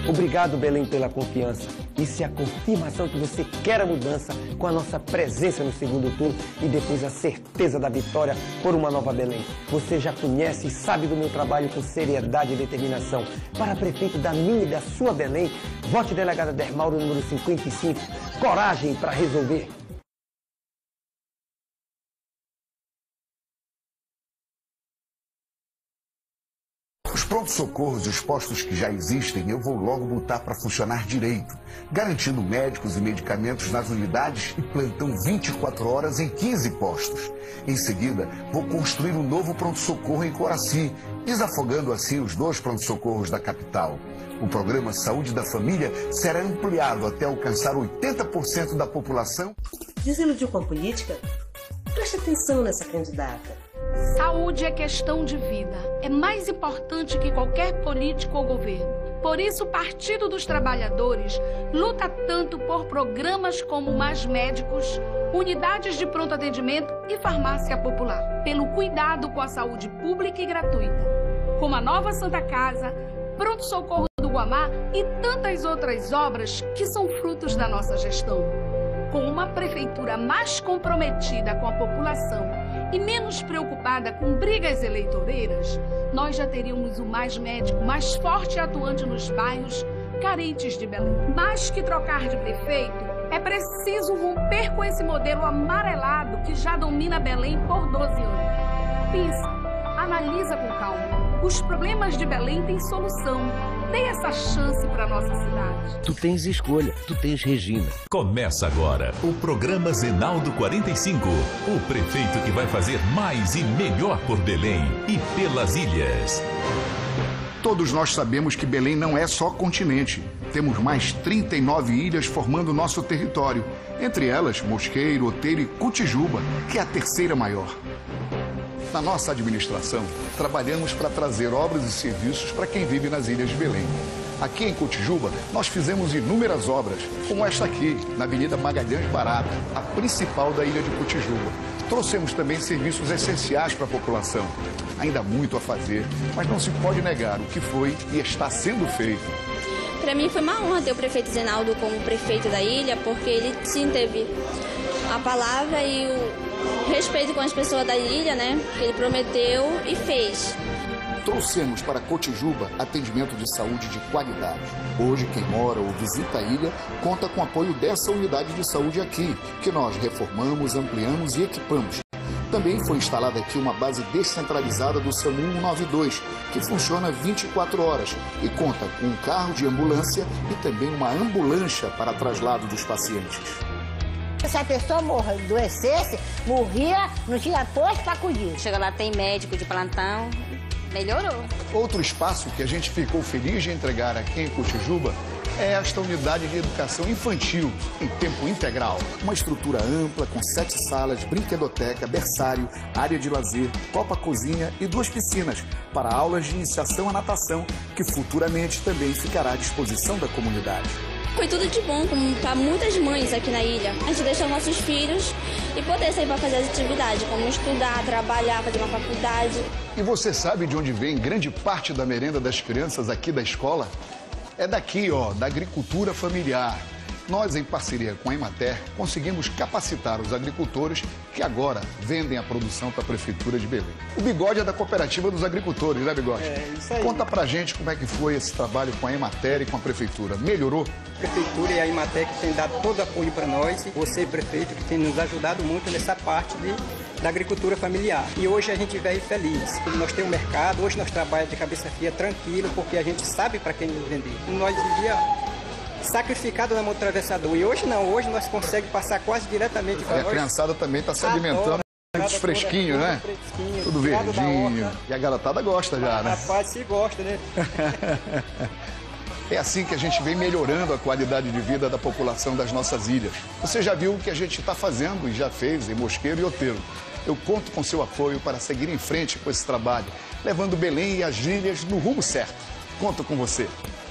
Obrigado, Belém, pela confiança. Isso é a confirmação que você quer a mudança com a nossa presença no segundo turno e depois a certeza da vitória por uma nova Belém. Você já conhece e sabe do meu trabalho com seriedade e determinação. Para prefeito da minha e da sua Belém, vote delegada Dermauro, número 55. Coragem para resolver. Os prontos-socorros e os postos que já existem, eu vou logo botar para funcionar direito, garantindo médicos e medicamentos nas unidades e plantão 24 horas em 15 postos. Em seguida, vou construir um novo pronto-socorro em Coraci, desafogando assim os 2 prontos-socorros da capital. O programa Saúde da Família será ampliado até alcançar 80% da população. Desiludiu com a política? Preste atenção nessa candidata. Saúde é questão de vida. É mais importante que qualquer político ou governo. Por isso, o Partido dos Trabalhadores luta tanto por programas como Mais Médicos, unidades de pronto atendimento e farmácia popular. Pelo cuidado com a saúde pública e gratuita. Como a nova Santa Casa, Pronto-Socorro do Guamá e tantas outras obras que são frutos da nossa gestão. Com uma prefeitura mais comprometida com a população e menos preocupada com brigas eleitoreiras, nós já teríamos o Mais Médico mais forte e atuante nos bairros carentes de Belém. Mais que trocar de prefeito, é preciso romper com esse modelo amarelado que já domina Belém por 12 anos. Pensa, analisa com calma. Os problemas de Belém têm solução. Dê essa chance para nossa cidade. Tu tens escolha, tu tens Regina. Começa agora o programa Zenaldo 45. O prefeito que vai fazer mais e melhor por Belém e pelas ilhas. Todos nós sabemos que Belém não é só continente. Temos mais 39 ilhas formando nosso território. Entre elas, Mosqueiro, Outeiro e Cotijuba, que é a terceira maior. Na nossa administração, trabalhamos para trazer obras e serviços para quem vive nas ilhas de Belém. Aqui em Cotijuba, nós fizemos inúmeras obras, como esta aqui, na Avenida Magalhães Barata, a principal da ilha de Cotijuba. Trouxemos também serviços essenciais para a população. Ainda há muito a fazer, mas não se pode negar o que foi e está sendo feito. Para mim foi uma honra ter o prefeito Zenaldo como prefeito da ilha, porque ele sim teve a palavra e o respeito com as pessoas da ilha, né? Que ele prometeu e fez. Trouxemos para Cotijuba atendimento de saúde de qualidade. Hoje, quem mora ou visita a ilha conta com o apoio dessa unidade de saúde aqui, que nós reformamos, ampliamos e equipamos. Também foi instalada aqui uma base descentralizada do SAMU 192, que funciona 24 horas e conta com um carro de ambulância e também uma ambulância para traslado dos pacientes. Se a pessoa adoecesse, morria, não tinha posto para acudir. Chega lá, tem médico de plantão, melhorou. Outro espaço que a gente ficou feliz de entregar aqui em Cotijuba é esta unidade de educação infantil, em tempo integral. Uma estrutura ampla, com 7 salas, brinquedoteca, berçário, área de lazer, copa-cozinha e 2 piscinas para aulas de iniciação à natação, que futuramente também ficará à disposição da comunidade. Foi tudo de bom para muitas mães aqui na ilha. A gente deixou nossos filhos e poder sair para fazer as atividades, como estudar, trabalhar, fazer uma faculdade. E você sabe de onde vem grande parte da merenda das crianças aqui da escola? É daqui, ó, da agricultura familiar. Nós, em parceria com a Emater, conseguimos capacitar os agricultores que agora vendem a produção para a Prefeitura de Belém. O Bigode é da Cooperativa dos Agricultores, né, Bigode? É, isso aí. Conta pra gente como é que foi esse trabalho com a Emater e com a Prefeitura. Melhorou? A Prefeitura e a Emater que tem dado todo apoio para nós. Você, prefeito, que tem nos ajudado muito nessa parte da agricultura familiar. E hoje a gente veio feliz. Nós temos um mercado, hoje nós trabalhamos de cabeça fria, tranquilo, porque a gente sabe para quem nos vender. Nós vivíamos sacrificado na mão do atravessador. E hoje não, hoje nós conseguimos passar quase diretamente para nós. E a criançada também está se alimentando fresquinho, né? Fresquinho, tudo verdinho. E a garotada gosta já, né? Rapaz, se gosta, né? É assim que a gente vem melhorando a qualidade de vida da população das nossas ilhas. Você já viu o que a gente está fazendo e já fez em Mosqueiro e Outeiro. Eu conto com seu apoio para seguir em frente com esse trabalho, levando Belém e as ilhas no rumo certo. Conto com você.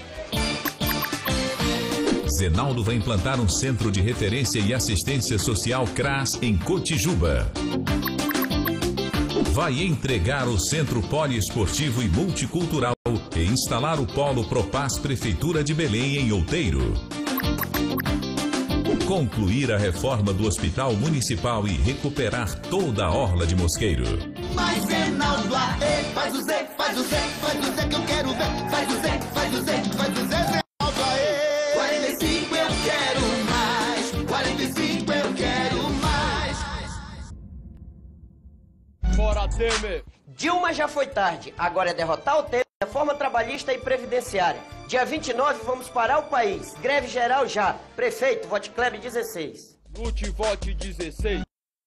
Zenaldo vai implantar um centro de referência e assistência social CRAS em Cotijuba. Vai entregar o Centro Poliesportivo e Multicultural e instalar o Polo Propaz Prefeitura de Belém em Outeiro. Concluir a reforma do Hospital Municipal e recuperar toda a orla de Mosqueiro. Mas Reinaldo Aê, faz o Z, faz o Z, faz o Z que eu quero ver. Faz o Z, faz o Z, faz o Z, Reinaldo Aê. 45 eu quero mais, 45 eu quero mais. Fora Temer! Dilma já foi tarde, agora é derrotar o Temer, reforma trabalhista e previdenciária. Dia 29 vamos parar o país, greve geral já. Prefeito, vote Kleber 16. Lute, vote 16.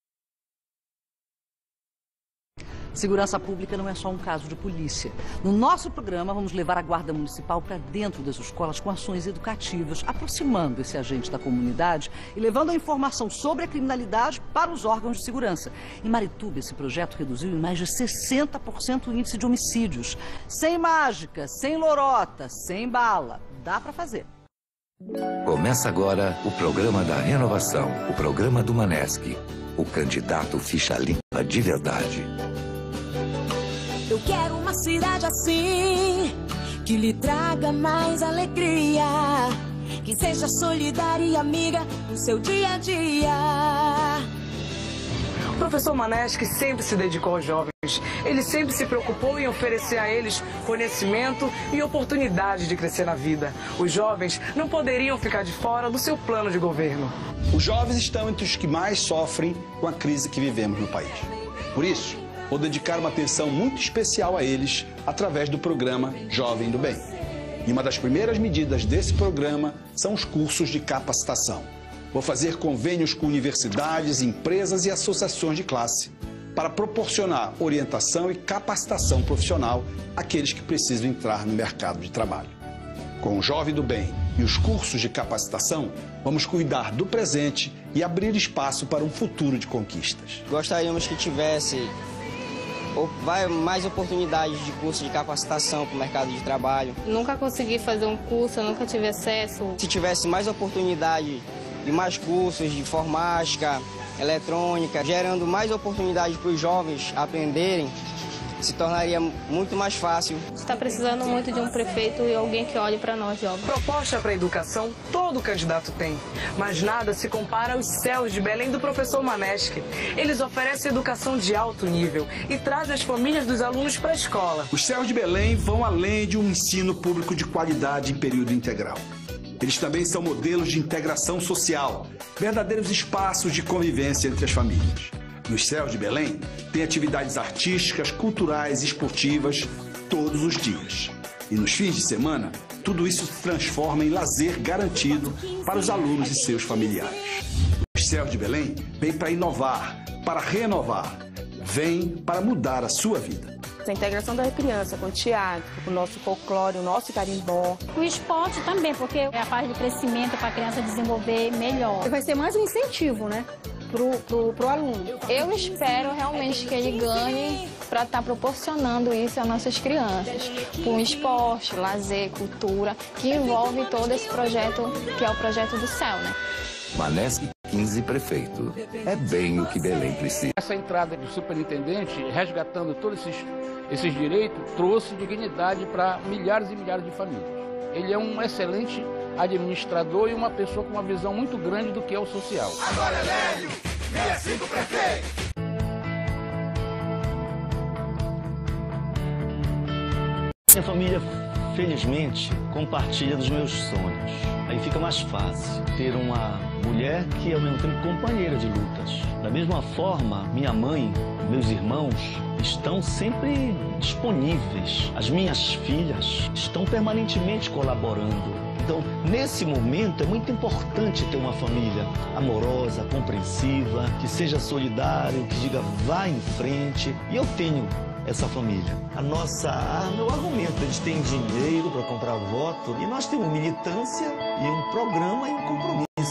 Segurança pública não é só um caso de polícia. No nosso programa, vamos levar a Guarda Municipal para dentro das escolas com ações educativas, aproximando esse agente da comunidade e levando a informação sobre a criminalidade para os órgãos de segurança. Em Marituba, esse projeto reduziu em mais de 60% o índice de homicídios. Sem mágica, sem lorota, sem bala. Dá para fazer. Começa agora o programa da renovação, o programa do Manesc. O candidato ficha limpa de verdade. Eu quero uma cidade assim, que lhe traga mais alegria, que seja solidária e amiga no seu dia a dia. O professor Manesc sempre se dedicou aos jovens. Ele sempre se preocupou em oferecer a eles conhecimento e oportunidade de crescer na vida. Os jovens não poderiam ficar de fora do seu plano de governo. Os jovens estão entre os que mais sofrem com a crise que vivemos no país. Por isso, vou dedicar uma atenção muito especial a eles através do programa Jovem do Bem. E uma das primeiras medidas desse programa são os cursos de capacitação. Vou fazer convênios com universidades, empresas e associações de classe para proporcionar orientação e capacitação profissional àqueles que precisam entrar no mercado de trabalho. Com o Jovem do Bem e os cursos de capacitação, vamos cuidar do presente e abrir espaço para um futuro de conquistas. Gostaríamos que tivesse mais oportunidades de curso de capacitação para o mercado de trabalho. Nunca consegui fazer um curso, eu nunca tive acesso. Se tivesse mais oportunidade de mais cursos de informática, eletrônica, gerando mais oportunidades para os jovens aprenderem, se tornaria muito mais fácil. Está precisando muito de um prefeito e alguém que olhe para nós, jovens. Proposta para a educação, todo candidato tem. Mas nada se compara aos céus de Belém do professor Manesc. Eles oferecem educação de alto nível e trazem as famílias dos alunos para a escola. Os céus de Belém vão além de um ensino público de qualidade em período integral. Eles também são modelos de integração social, verdadeiros espaços de convivência entre as famílias. Nos céus de Belém, tem atividades artísticas, culturais e esportivas todos os dias. E nos fins de semana, tudo isso se transforma em lazer garantido para os alunos e seus familiares. Os céus de Belém vêm para inovar, para renovar, vêm para mudar a sua vida. A integração da criança com o teatro, com o nosso folclore, o nosso carimbó. O esporte também, porque é a parte de crescimento para a criança desenvolver melhor. Vai ser mais um incentivo, né? Pro aluno. Eu espero realmente que ele ganhe para estar proporcionando isso às nossas crianças. Com esporte, lazer, cultura, que envolve todo esse projeto, que é o projeto do céu, né? Manesc 15 prefeito. É bem o que Belém precisa. Essa entrada do superintendente, resgatando todos esses direitos, trouxe dignidade para milhares e milhares de famílias. Ele é um excelente administrador e uma pessoa com uma visão muito grande do que é o social. Agora é Lélio, 65 prefeito. Minha família, felizmente, compartilha dos meus sonhos. Aí fica mais fácil ter uma mulher que é ao mesmo tempo companheira de lutas. Da mesma forma, minha mãe, meus irmãos estão sempre disponíveis. As minhas filhas estão permanentemente colaborando. Então, nesse momento, é muito importante ter uma família amorosa, compreensiva, que seja solidário, que diga vá em frente. E eu tenho essa família. A nossa arma, o argumento, eles têm dinheiro para comprar voto e nós temos militância e um programa e um compromisso.